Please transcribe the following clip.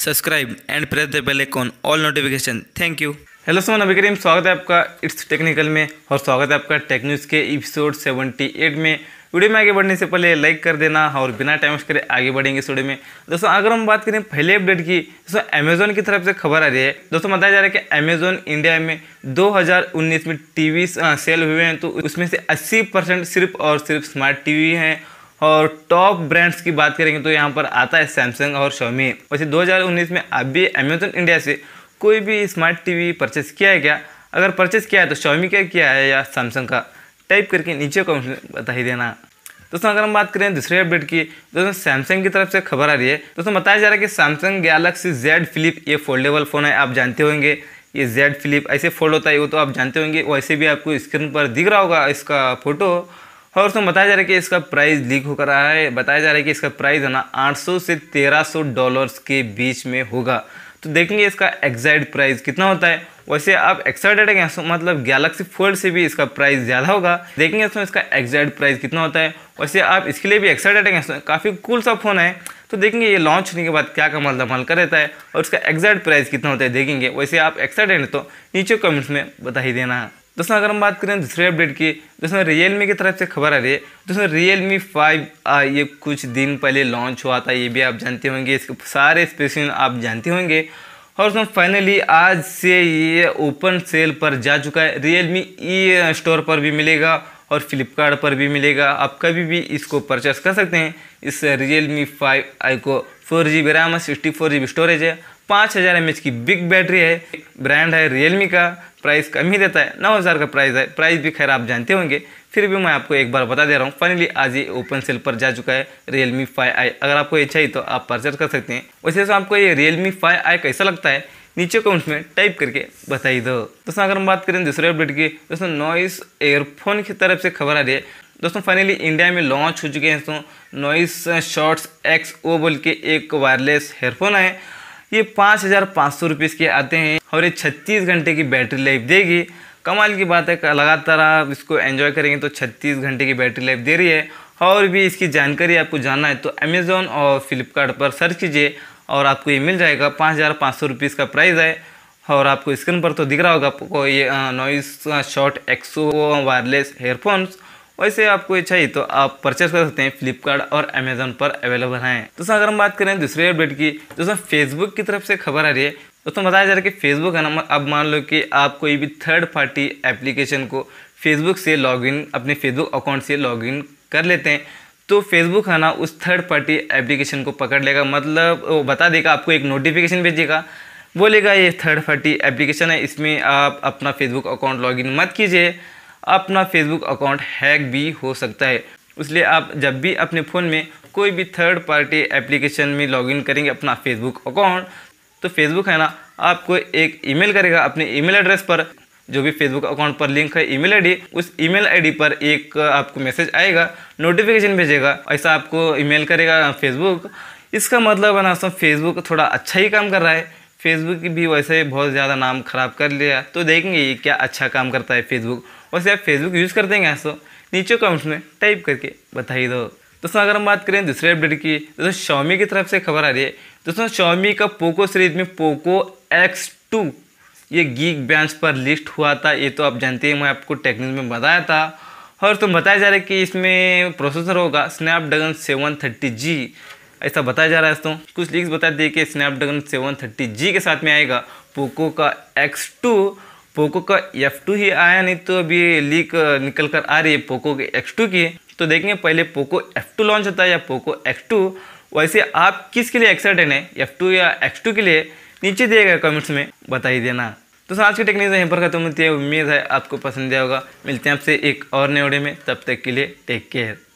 Subscribe and press the bell icon all notification. Thank you. Hello सो नबी करीम, स्वागत है आपका इट्स टेक्निकल में और स्वागत है आपका टेक न्यूज़ के एपिसोड 78 में। वीडियो में आगे बढ़ने से पहले लाइक कर देना और बिना टाइम वेस्ट करे आगे बढ़ेंगे इस वीडियो में। दोस्तों अगर हम बात करें पहले अपडेट की, दोस्तों अमेजोन की तरफ से खबर आ रही है। दोस्तों बताया जा रहा है कि अमेजोन इंडिया में 2019 में टीवी सेल हुए हैं, तो उसमें से 80% सिर्फ और सिर्फ स्मार्ट टीवी हैं। और टॉप ब्रांड्स की बात करेंगे तो यहाँ पर आता है सैमसंग और Xiaomi। वैसे 2019 में आप भी अमेजोन इंडिया से कोई भी स्मार्ट टीवी परचेस किया है क्या? अगर परचेस किया है तो Xiaomi का किया है या सैमसंग का, टाइप करके नीचे कमेंट में बता ही देना। दोस्तों अगर हम बात करें दूसरे अपडेट की, दोस्तों सैमसंग की तरफ से खबर आ रही है। दोस्तों बताया जा रहा है कि सैमसंग गैलेक्सी Z Flip ये फोल्डेबल फ़ोन है, आप जानते होंगे। ये Z Flip ऐसे फोल्ड होता है, वो तो आप जानते होंगे। वैसे भी आपको स्क्रीन पर दिख रहा होगा इसका फोटो। और उसमें बताया जा रहा है कि इसका प्राइस लीक हो कर रहा है। बताया जा रहा है कि इसका प्राइस है ना $800 से $1300 के बीच में होगा। तो देखेंगे इसका एग्जैक्ट प्राइस कितना होता है। वैसे आप एक्साइटेड हैं, मतलब गैलेक्सी फोल्ड से भी इसका प्राइस ज़्यादा होगा। देखेंगे इसमें इसका एग्जैक्ट प्राइस कितना होता है। वैसे आप इसके लिए भी एक्साइटेड हैं, काफ़ी कूल सा फ़ोन है। तो देखेंगे ये लॉन्च होने के बाद क्या कमाल धमाल कर रहता है और इसका एग्जैक्ट प्राइस कितना होता है देखेंगे। वैसे आप एक्साइटेड हैं तो नीचे कमेंट्स में बता ही देना। दोस्तों अगर हम बात करें दूसरे अपडेट की, दोस्तों रियलमी की तरफ से खबर आ रही है। दोस्तों रियलमी 5 ये कुछ दिन पहले लॉन्च हुआ था, ये भी आप जानते होंगे। इसके सारे स्पेसिफिकेशन आप जानते होंगे। और दोस्तों फाइनली आज से ये ओपन सेल पर जा चुका है। रियलमी ई स्टोर पर भी मिलेगा और फ्लिपकार्ट पर भी मिलेगा। आप कभी भी इसको परचेस कर सकते हैं। इस रियलमी 5i को 4GB रैम है, 64GB स्टोरेज है, 5000 mAh की बिग बैटरी है। ब्रांड है रियलमी का, प्राइस कम ही देता है, 9000 का प्राइस है। प्राइस भी खैर आप जानते होंगे, फिर भी मैं आपको एक बार बता दे रहा हूँ। फाइनली आज ये ओपन सेल पर जा चुका है रियलमी 5i। अगर आपको ये चाहिए तो आप परचेस कर सकते हैं। वैसे तो आपको ये रियलमी 5i कैसा लगता है नीचे कमेंट्स में टाइप करके बताइए दो। दोस्तों अगर हम बात करें दूसरे अपडेट की, दोस्तों नॉइस एयरफोन की तरफ से खबर आ रही है। दोस्तों फाइनली इंडिया में लॉन्च हो चुके हैं दोस्तों नॉइस शॉर्ट्स XO बोल के एक वायरलेस हेयरफोन है। ये 5500 रुपीज़ के आते हैं और ये 36 घंटे की बैटरी लाइफ देगी। कमाल की बात है, लगातार आप इसको एंजॉय करेंगे तो 36 घंटे की बैटरी लाइफ दे रही है। और भी इसकी जानकारी आपको जानना है तो अमेज़ॉन और फ्लिपकार्ट पर सर्च कीजिए और आपको ये मिल जाएगा। 5500 रुपीज़ का प्राइस है। और आपको स्क्रीन पर तो दिख रहा होगा आपको ये नॉइस शॉर्ट XO वायरलेस हेयरफोन्स। वैसे आपको ये चाहिए तो आप परचेस कर सकते हैं, फ्लिपकार्ट और अमेज़ॉन पर अवेलेबल हैं। दोस्तों अगर हम बात करें दूसरे अपडेट की, दोस्तों फेसबुक की तरफ से खबर आ रही है। दोस्तों बताया जा रहा है कि फेसबुक है ना, अब मान लो कि आप कोई भी थर्ड पार्टी एप्लीकेशन को फेसबुक से लॉगिन, अपने फेसबुक अकाउंट से लॉगिन कर लेते हैं, तो फेसबुक है ना उस थर्ड पार्टी एप्लीकेशन को पकड़ लेगा। मतलब वो बता देगा, आपको एक नोटिफिकेशन भेजेगा, बोलेगा ये थर्ड पार्टी एप्लीकेशन है, इसमें आप अपना फेसबुक अकाउंट लॉगिन मत कीजिए, अपना फेसबुक अकाउंट हैक भी हो सकता है। इसलिए आप जब भी अपने फ़ोन में कोई भी थर्ड पार्टी एप्लीकेशन में लॉगिन करेंगे अपना फेसबुक अकाउंट, तो फेसबुक है ना आपको एक ईमेल करेगा अपने ईमेल एड्रेस पर, जो भी फेसबुक अकाउंट पर लिंक है ईमेल आईडी, उस ईमेल आईडी पर एक आपको मैसेज आएगा, नोटिफिकेशन भेजेगा। ऐसा आपको ईमेल करेगा फेसबुक। इसका मतलब है ना फेसबुक थोड़ा अच्छा ही काम कर रहा है। फेसबुक भी वैसे बहुत ज़्यादा नाम ख़राब कर लिया, तो देखेंगे ये क्या अच्छा काम करता है फेसबुक। वैसे आप फेसबुक यूज़ करते हैं ऐसा नीचे कमेंट्स में टाइप करके बताइए दो। दोस्तों अगर हम बात करें दूसरे अपडेट की, दोस्तों Xiaomi की तरफ से खबर आ रही है। दोस्तों Xiaomi का पोको सीरीज में पोको X2 ये गीक बेंच पर लिस्ट हुआ था, ये तो आप जानते हैं, मैं आपको टेक्निक में बताया था। और तो बताया जा रहा है कि इसमें प्रोसेसर होगा स्नैपड्रैगन 730G, ऐसा बताया जा रहा है। दोस्तों कुछ लीक्स बता दिए कि स्नैपड्रैगन 730G के साथ में आएगा पोको का X2। पोको का F2 ही आया, नहीं तो अभी लीक निकल कर आ रही है पोको के X2 की। तो देखेंगे पहले पोको F2 लॉन्च होता है या पोको X2। वैसे आप किसके लिए एक्साइटेड हैं, F2 या X2 के लिए, नीचे दिएगा कमेंट्स में बता ही देना। तो आज की टेक्निक यहीं पर खत्म होती है। उम्मीद है आपको पसंद आया होगा। मिलते हैं आपसे एक और नए वीडियो में, तब तक के लिए टेक केयर।